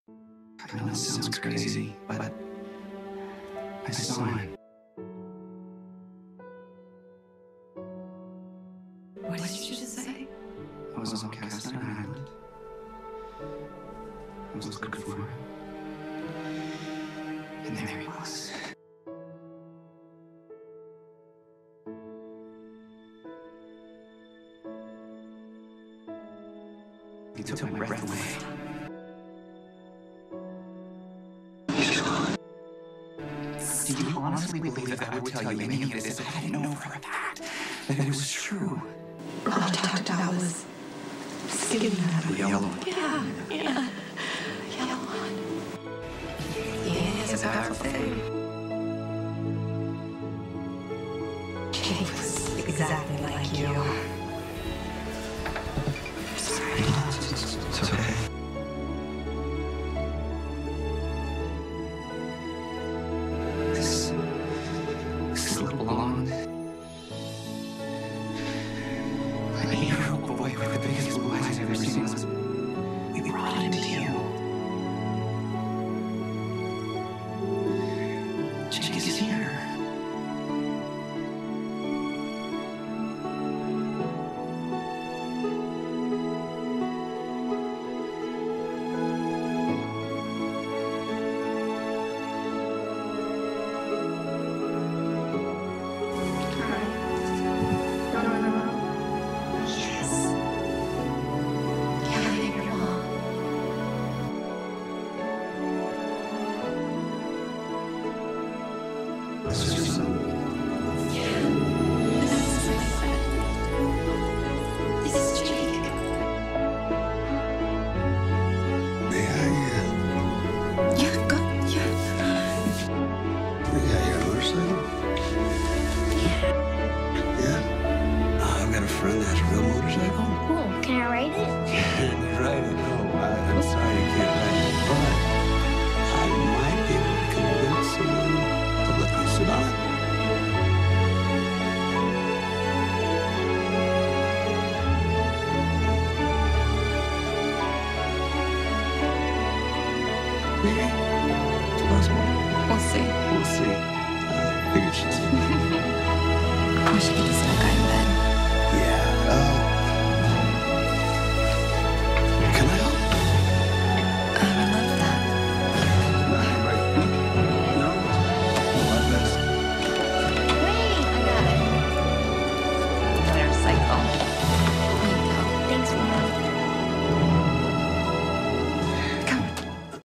I know it sounds crazy, but I saw him. What did you just say? I was outcast on an island. I was looking for him. And there he was. He took my breath away. He's gone. Do you honestly believe that I would tell you any of this if I didn't know for a fact that it was true? All I talked about was skimming that. The yellow one. Yeah. Yellow one. Yeah, it's a powerful thing. Jake was exactly like you. Sorry. It's okay. This little blonde, 8-year-old boy with the biggest blue eyes I've ever seen was. We brought him to you. Jake is here. This is your son. This is my son. This is Jake. May I, Yeah, go. Yeah. may I your motorcycle? Yeah? I've got a friend that has a real motorcycle. Cool. Can I ride it? Can you ride it? No, I'm sorry you can't ride it, but I might be able to convince someone to let you sit on it. Maybe. It's possible. We'll see. We'll see. I figured she'd see. We should get this guy.